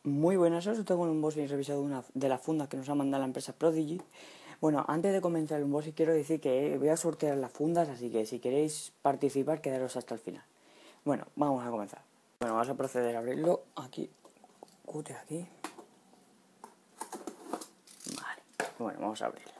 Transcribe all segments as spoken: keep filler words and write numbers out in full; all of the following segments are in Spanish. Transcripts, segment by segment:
Muy buenas, os tengo un unboxing revisado de una de las fundas que nos ha mandado la empresa Prodigy. Bueno, antes de comenzar el unboxing quiero decir que voy a sortear las fundas, así que si queréis participar quedaros hasta el final. Bueno, vamos a comenzar. Bueno, vamos a proceder a abrirlo. Aquí, cute aquí. Vale, bueno, vamos a abrirlos.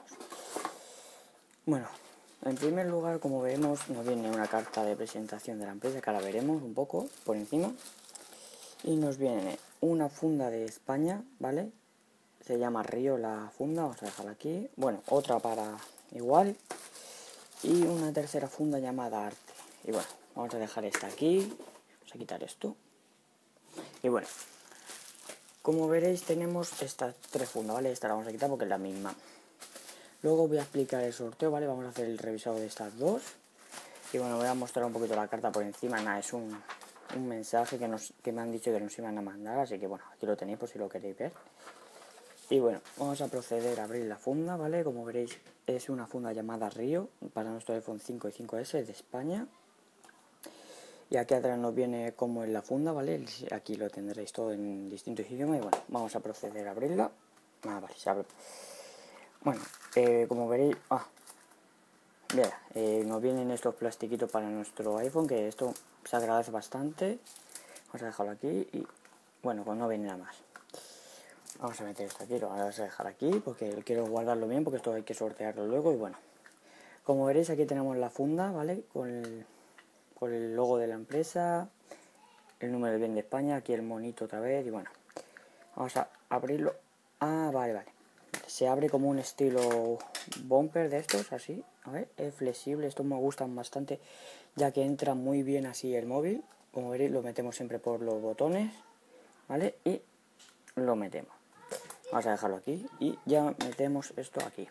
Bueno, en primer lugar, como vemos, nos viene una carta de presentación de la empresa, que ahora veremos un poco por encima. Y nos viene una funda de España, ¿vale? Se llama Río la funda, vamos a dejarla aquí. Bueno, otra para igual. Y una tercera funda llamada Arte. Y bueno, vamos a dejar esta aquí. Vamos a quitar esto. Y bueno, como veréis tenemos estas tres fundas, ¿vale? Esta la vamos a quitar porque es la misma. Luego voy a explicar el sorteo, ¿vale? Vamos a hacer el revisado de estas dos. Y bueno, voy a mostrar un poquito la carta por encima. Nada, es un, un mensaje que, nos, que me han dicho que nos iban a mandar. Así que bueno, aquí lo tenéis por si lo queréis ver. Y bueno, vamos a proceder a abrir la funda, ¿vale? Como veréis, es una funda llamada Río para nuestro iPhone cinco y cinco ese de España. Y aquí atrás nos viene como es la funda, ¿vale? Aquí lo tendréis todo en distintos idiomas. Y bueno, vamos a proceder a abrirla. Ah, vale, se abre. Bueno, eh, como veréis... Ah, mira, eh, nos vienen estos plastiquitos para nuestro iPhone, que esto se agradece bastante. Vamos a dejarlo aquí y... Bueno, pues no viene nada más. Vamos a meter esto aquí, lo vamos a dejar aquí porque quiero guardarlo bien porque esto hay que sortearlo luego. Y bueno, como veréis aquí tenemos la funda, ¿vale? Con el, con el logo de la empresa, el número de bien de España, aquí el monito otra vez. Y bueno, vamos a abrirlo. Ah, vale, vale. Se abre como un estilo bumper de estos, así. A ver, es flexible, estos me gustan bastante ya que entra muy bien así el móvil. Como veréis lo metemos siempre por los botones, ¿vale? Y lo metemos. Vamos a dejarlo aquí y ya metemos esto aquí.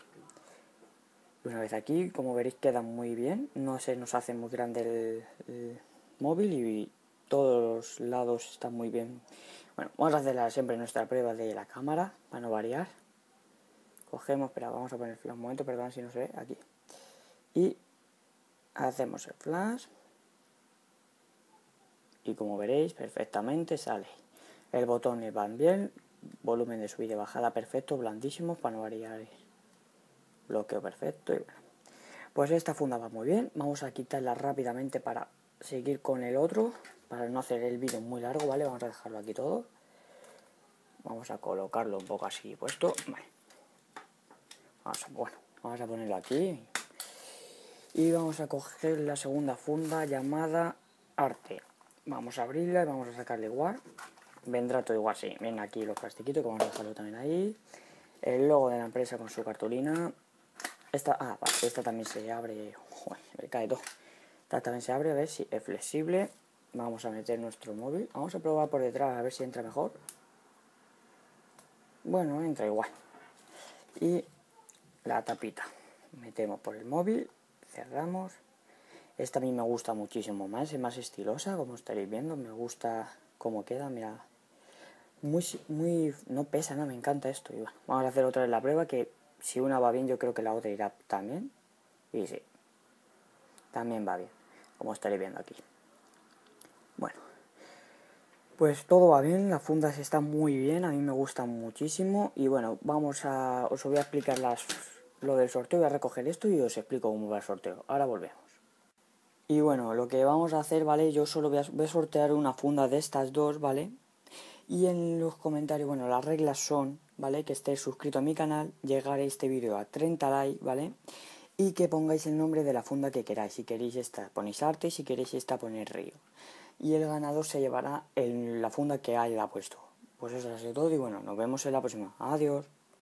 Una vez aquí, como veréis, queda muy bien. No se nos hace muy grande el, el móvil y todos los lados están muy bien. Bueno, vamos a hacer siempre nuestra prueba de la cámara para no variar. Cogemos, espera, vamos a poner el flash un momento, perdón si no se ve, aquí. Y hacemos el flash. Y como veréis, perfectamente sale. El botón van bien. Volumen de subida y bajada perfecto, blandísimo para no variar. Bloqueo perfecto y bueno. Pues esta funda va muy bien. Vamos a quitarla rápidamente para seguir con el otro. Para no hacer el vídeo muy largo, ¿vale? Vamos a dejarlo aquí todo. Vamos a colocarlo un poco así puesto. Vale. Vamos a, bueno, vamos a ponerlo aquí. Y vamos a coger la segunda funda llamada Arte. Vamos a abrirla y vamos a sacarle igual. Vendrá todo igual, sí. Ven aquí los plastiquitos que vamos a dejarlo también ahí. El logo de la empresa con su cartulina. Esta, ah, vale, esta también se abre. Joder, me cae todo. Esta también se abre, a ver si es flexible. Vamos a meter nuestro móvil. Vamos a probar por detrás a ver si entra mejor. Bueno, entra igual. Y la tapita. Metemos por el móvil. Cerramos. Esta a mí me gusta muchísimo más. Es más estilosa, como estaréis viendo. Me gusta cómo queda, mira. Muy, muy, no pesa, no, me encanta esto. Y bueno, vamos a hacer otra vez la prueba que si una va bien yo creo que la otra irá también. Y sí, también va bien, como estaréis viendo aquí. Bueno, pues todo va bien, las fundas están muy bien, a mí me gustan muchísimo. Y bueno, vamos a, os voy a explicar las, lo del sorteo, voy a recoger esto y os explico cómo va el sorteo. Ahora volvemos. Y bueno, lo que vamos a hacer, ¿vale? Yo solo voy a, voy a sortear una funda de estas dos, ¿vale? Y en los comentarios, bueno, las reglas son, ¿vale? Que estéis suscrito a mi canal, llegar este vídeo a treinta likes, ¿vale? Y que pongáis el nombre de la funda que queráis. Si queréis esta, ponéis Arte, si queréis esta, ponéis Río. Y el ganador se llevará en la funda que haya puesto. Pues eso es todo y bueno, nos vemos en la próxima. Adiós.